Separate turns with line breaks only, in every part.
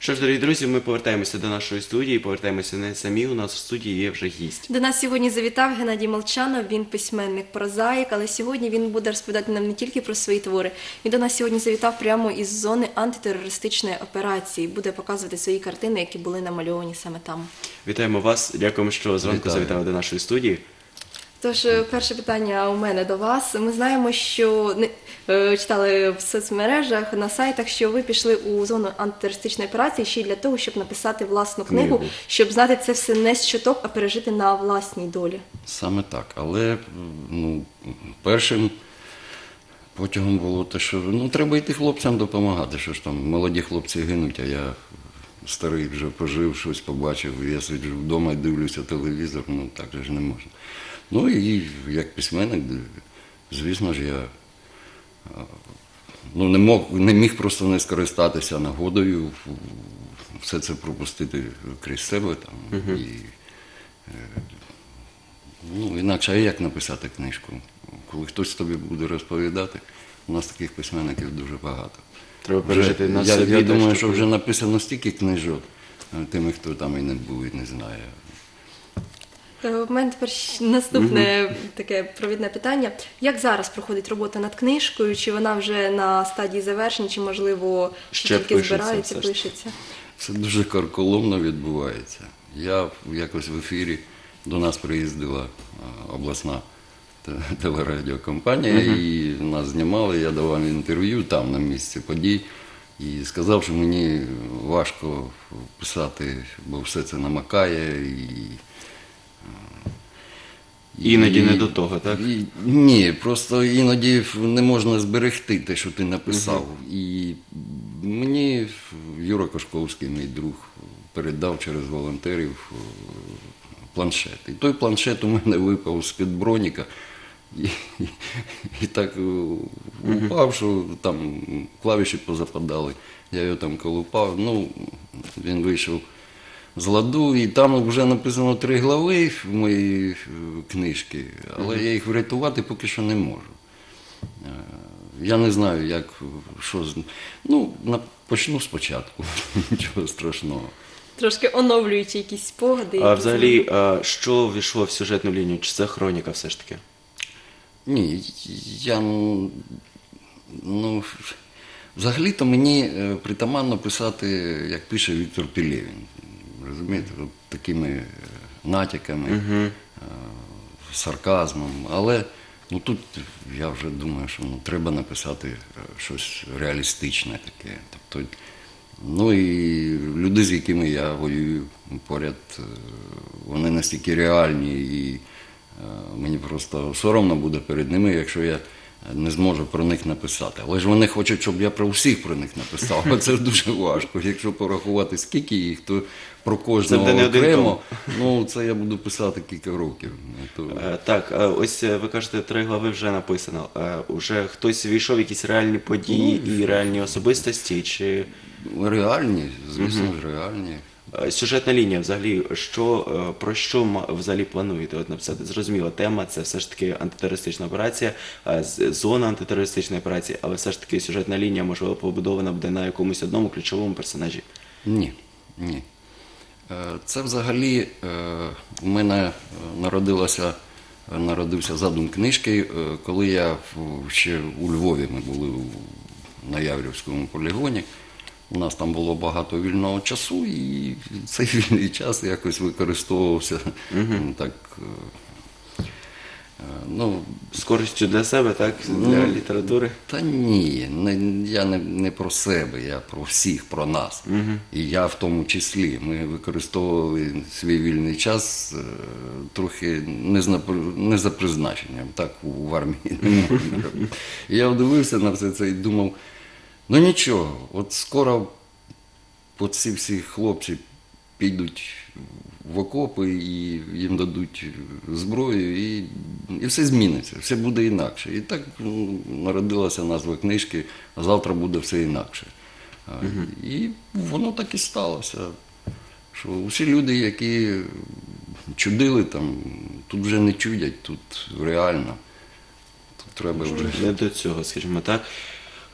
Що ж, дорогі друзі, ми повертаємося до нашої студії, повертаємося не самі, у нас в студії є вже гість.
До нас сьогодні завітав Геннадій Молчанов, він письменник, прозаїк, але сьогодні він буде розповідати нам не тільки про свої твори. Він до нас сьогодні завітав прямо із зони антитерористичної операції, буде показувати свої картини, які були намальовані саме там.
Вітаємо вас, дякуємо, що зранку завітали до нашої студії.
Тож, перше питання у мене до вас. Ми знаємо, що читали в соцмережах, на сайтах, що ви пішли у зону антитерористичної операції ще й для того, щоб написати власну книгу, щоб знати це все не з чуток, а пережити на власній долі.
Саме так. Але першим потягом було те, що треба йти хлопцям допомагати, що ж там молоді хлопці гинуть, а я старий вже пожив, щось побачив, я сиджу вдома і дивлюся телевізор, так же ж не можна. Ну і як письменник, звісно ж, я не міг просто не скористатися нагодою, все це пропустити крізь себе. Інакше, а як написати книжку? Коли хтось тобі буде розповідати, у нас таких письменників дуже багато.
Треба пережити на
собі. Я думаю,
що
що вже написано стільки книжок тими, хто там і не був, і не знає.
У мене тепер наступне таке провідне питання. Як зараз проходить робота над книжкою? Чи вона вже на стадії завершення, чи, можливо,
ще
тільки збирається, пишеться?
Це дуже карколомно відбувається. Я якось в ефірі, до нас приїздила обласна телерадіокомпанія, і нас знімали, я давав інтерв'ю там на місці подій. І сказав, що мені важко писати, бо все це намакає.
Іноді не до того, так?
Ні, просто іноді не можна зберегти те, що ти написав. І мені Юра Кошковський, мій друг, передав через волонтерів планшет. І той планшет у мене випав з-під броніка. І так упав, що там клавіші позападали. Я його там колупав. Він вийшов з ладу, і там вже написано 3 глави в моїй книжці, але я їх врятувати поки що не можу. Я не знаю, почну спочатку, нічого страшного.
Трошки оновлюючи якісь спогади.
А взагалі, що ввійшло в сюжетну лінію? Чи це хроніка все ж таки?
Ні, взагалі-то мені притаманно писати, як пише Віктор Пелевін. Розумієте, такими натяками, сарказмом. Але тут я вже думаю, що треба написати щось реалістичне таке. Тобто, і люди, з якими я воюю поряд, вони настільки реальні, і мені просто соромно буде перед ними, якщо я не зможу про них написати. Але ж вони хочуть, щоб я про всіх про них написав. А це дуже важко. Якщо порахувати, скільки їх, то про кожного окремо, це я буду писати кілька років.
Так, ось ви кажете, 3 глави вже написано. Уже хтось війшов в якісь реальні події і реальні особистості? Чи...
Реальні, звісно ж, реальні.
Сюжетна лінія, взагалі, про що взагалі плануєте написати? Зрозуміло, тема – це все ж таки антитерористична операція, зона антитерористичної операції, але все ж таки сюжетна лінія, можливо, побудована буде на якомусь одному ключовому персонажі?
Ні. Це взагалі у мене народився задум книжки, коли я ще у Львові, ми були на Яврівському полігоні. У нас там було багато вільного часу, і цей вільний час якось використовувався так,
з користю для себе, так? Для літератури?
Та ні, я не про себе, я про всіх, про нас. І я в тому числі. Ми використовували свій вільний час трохи не за призначенням, так в армії не можна робити. І я дивився на все це і думав, нічого, от скоро ці всі хлопці підуть в окопи і їм дадуть зброю, і все зміниться, все буде інакше. І так народилася назва книжки «Завтра буде все інакше». І воно так і сталося, що усі люди, які чудили там, тут вже не чудять, тут реально. Тут треба вже...
Не до цього, скажімо так.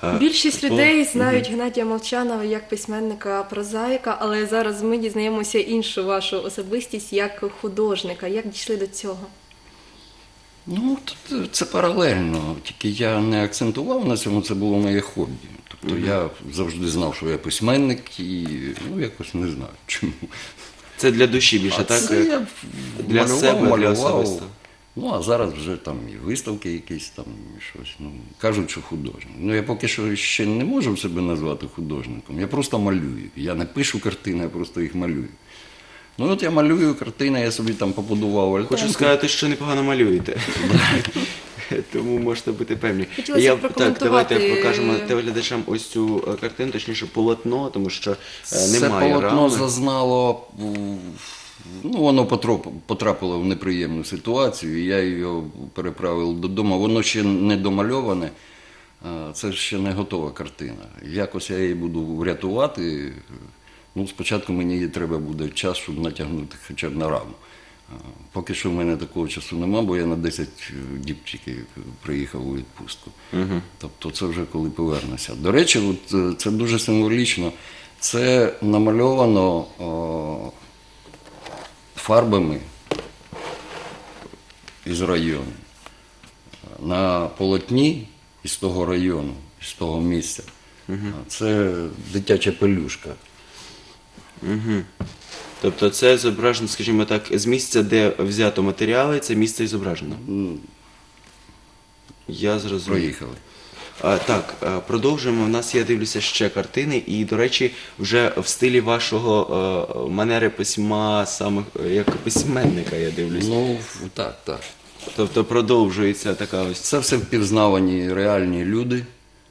Більшість людей знають Геннадія Молчанова як письменника, прозаїка, але зараз ми дізнаємося іншу вашу особистість як художника. Як дійшли до цього?
Ну, це паралельно, тільки я не акцентував на цьому, це було моє хобі. Тобто я завжди знав, що я письменник і якось не знаю чому.
Це для душі більше, так?
Це я
Для себе, для
малював.
особисто.
Ну, а зараз вже там і виставки якісь там, і щось. Ну, кажуть, що художник. Ну, я поки що ще не можу себе назвати художником. Я просто малюю. Я не пишу картини, я просто їх малюю. Ну, от я малюю картини, я собі там побудував альтанку.
Хочу сказати, що непогано малюєте. Тому можете бути певні.
Хотілося б
Так,
прокоментувати.
давайте покажемо телеглядачам ось цю картину, точніше полотно, тому що
Це
немає
полотно
рами.
зазнало, ну, воно потрапило в неприємну ситуацію, і я його переправив додому. Воно ще не домальоване, це ще не готова картина. Якось я її буду врятувати. Ну, спочатку мені треба буде час, щоб натягнути хоча б на раму. Поки що в мене такого часу нема, бо я на 10 діб тільки приїхав у відпустку. Тобто це вже коли повернуся. До речі, от, це дуже символічно. Це намальовано фарбами із району. На полотні із того району, із того місця. Це дитяча пелюшка.
Тобто це зображено, скажімо так, з місця, де взято матеріали, це місце і зображено. Я зрозумів.
Проїхали.
Так, продовжуємо. У нас, я дивлюся, ще картини, і, до речі, вже в стилі вашого манери письма, саме як письменника, я дивлюся.
Ну, так.
Тобто продовжується така ось.
Це все впізнавані реальні люди.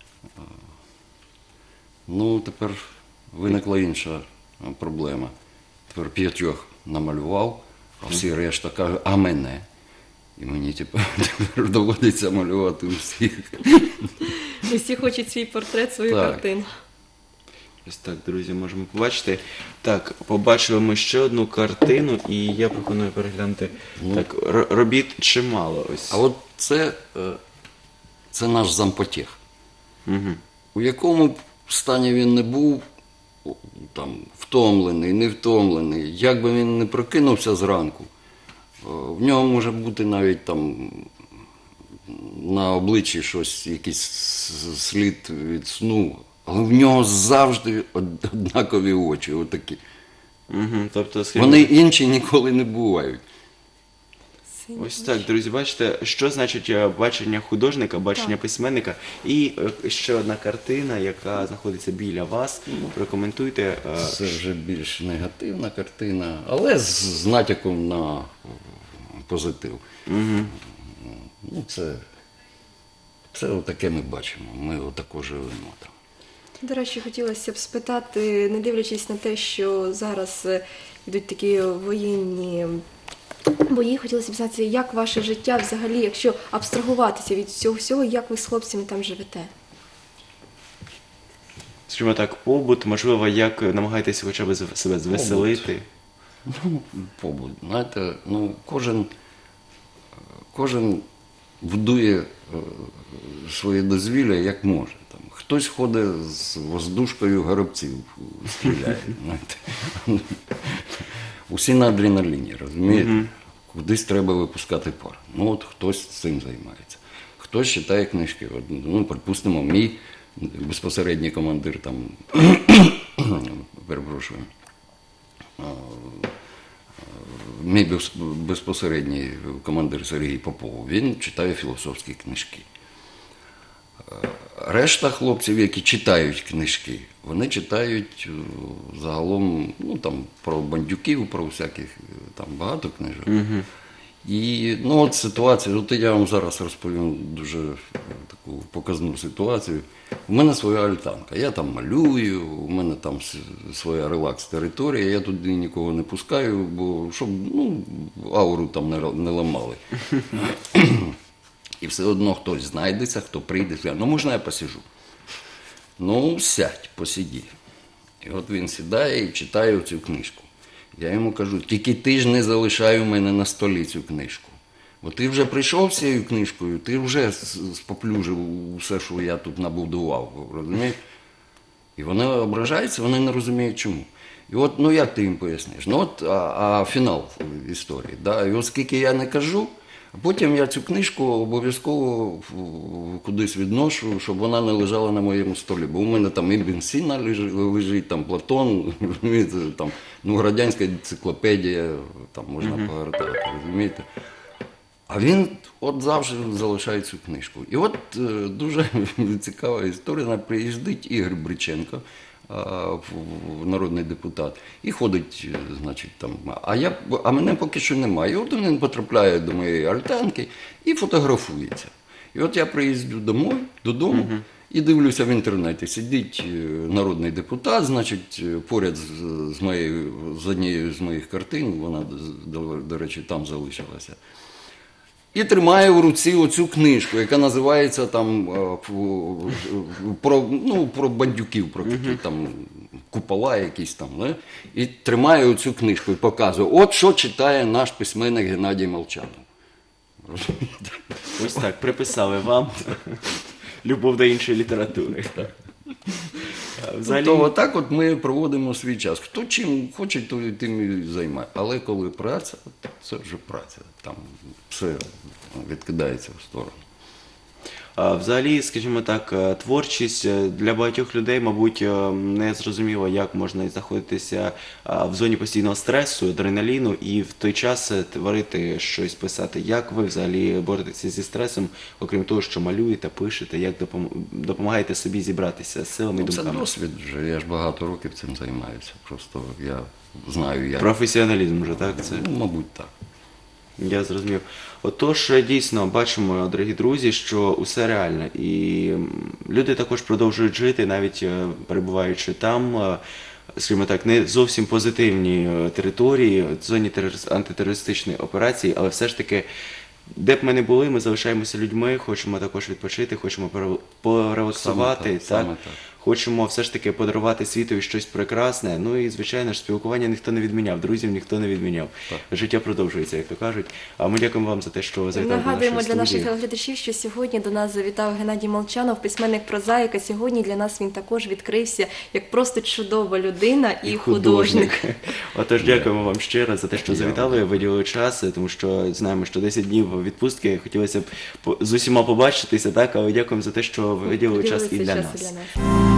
Ну, тепер виникла інша проблема. Тепер 5 намалював, а всі решта кажуть, а мене? І мені тепер доводиться малювати усіх.
Усі хочуть свій портрет, свою
Так.
картину.
Ось так, друзі, можемо побачити. Так, побачили ми ще одну картину, і я пропоную переглянути. Так, робіт чимало ось.
А от це наш зампотєх. У якому б стані він не був, там, втомлений, не втомлений, як би він не прокинувся зранку, в нього може бути навіть там на обличчі щось, якийсь слід від сну, але в нього завжди однакові очі, отакі.
Тобто, скажімо,
Вони інші ніколи не бувають.
ось так, друзі, бачите, що значить бачення художника, бачення письменника. І ще одна картина, яка знаходиться біля вас. Прокоментуйте.
Це вже більш негативна картина, але з натяком на позитив. Ну, це отаке ми бачимо, ми отако живемо там.
До речі, хотілося б спитати, не дивлячись на те, що зараз йдуть такі воєнні бої, хотілося б знати, як ваше життя взагалі, якщо абстрагуватися від цього всього, як ви з хлопцями там живете?
Скажімо так, побут, можливо, як намагаєтеся хоча б себе звеселити.
Ну, побут. Знаєте, ну, кожен будує своє дозвілля як може. Там, хтось ходить з воздушкою горобців, стріляє. Знаєте. Усі на адреналіні, розумієте? Кудись треба випускати пар. Ну от хтось цим займається. Хтось читає книжки. От, ну, припустимо, мій безпосередній командир там, перепрошую, мій безпосередній командир Сергій Попов, він читає філософські книжки. Решта хлопців, які читають книжки, вони читають загалом, ну, там, про бандюків, про всяких, там багато книжок. І, ну, от ситуація, от я вам зараз розповім дуже таку показну ситуацію. У мене своя альтанка, я там малюю, у мене там своя релакс-територія, я туди нікого не пускаю, бо щоб, ну, ауру там не ламали. І все одно хтось знайдеться, хто прийде, скаже, ну можна я посиджу? Ну, сядь, посиді. І от він сідає і читає цю книжку. Я йому кажу, тільки ти ж не залишай у мене на столі цю книжку. От ти вже прийшов з цією книжкою, ти вже споплюжив усе, що я тут набудував, розумієш? І вони ображаються, вони не розуміють чому. І от, ну як ти їм поясниш? Ну от, а фінал історії. Да? І оскільки я не кажу, а потім я цю книжку обов'язково кудись відношу, щоб вона не лежала на моєму столі. Бо у мене там і Бенсіна лежить, там Платон, розумієте, там, ну, радянська енциклопедія, там можна погортати, розумієте. А він от завжди залишає цю книжку. І от дуже цікава історія. Приїздить Ігор Бриченко, народний депутат, і ходить, значить, там. А мене поки що немає. І от він потрапляє до моєї альтанки і фотографується. І от я приїздю додому і дивлюся в інтернеті. Сидить народний депутат, значить, поряд з однією з моїх картин, вона, до речі, там залишилася. І тримає в руці оцю книжку, яка називається там про бандюків, про такі там купола якісь там. Не? І тримає оцю книжку і показує, от що читає наш письменник Геннадій Молчанов.
Ось так, приписали вам любов до іншої літератури. Взагалі...
Тобто отак от ми проводимо свій час. Хто чим хоче, то тим і займає. Але коли праця, це вже праця. Там все відкидається в сторону.
Взагалі, скажімо так, творчість для багатьох людей, мабуть, не зрозуміло, як можна знаходитися в зоні постійного стресу, адреналіну і в той час творити щось, писати. Як ви взагалі боретеся зі стресом, окрім того, що малюєте, пишете, як допомагаєте собі зібратися з силами і думками?
Це досвід вже, я ж багато років цим займаюся. Просто я знаю, як.
Професіоналізм вже, так? Це?
Ну, мабуть, так.
Я зрозумів. Отож, дійсно, бачимо, дорогі друзі, що усе реально. І люди також продовжують жити, навіть перебуваючи там, скажімо так, не зовсім позитивній території, в зоні антитерористичної операції, але все ж таки, де б ми не були, ми залишаємося людьми, хочемо також відпочити, хочемо порелаксувати,
Саме так.
Хочемо все ж таки подарувати світові щось прекрасне. Ну і, звичайно ж, спілкування ніхто не відміняв, друзів ніхто не відміняв.
Так.
Життя продовжується, як то кажуть. А ми дякуємо вам за те, що завітали до нашої
Нагадуємо для
студії.
наших глядачів, що сьогодні до нас завітав Геннадій Молчанов, письменник прозаїк, а сьогодні для нас він також відкрився як просто чудова людина і художник.
Отож, дякуємо вам ще раз за те, що завітали, виділили час, тому що знаємо, що 10 днів відпустки, хотілося б з усіма побачитися, так, але дякуємо за те, що виділили час і для нас.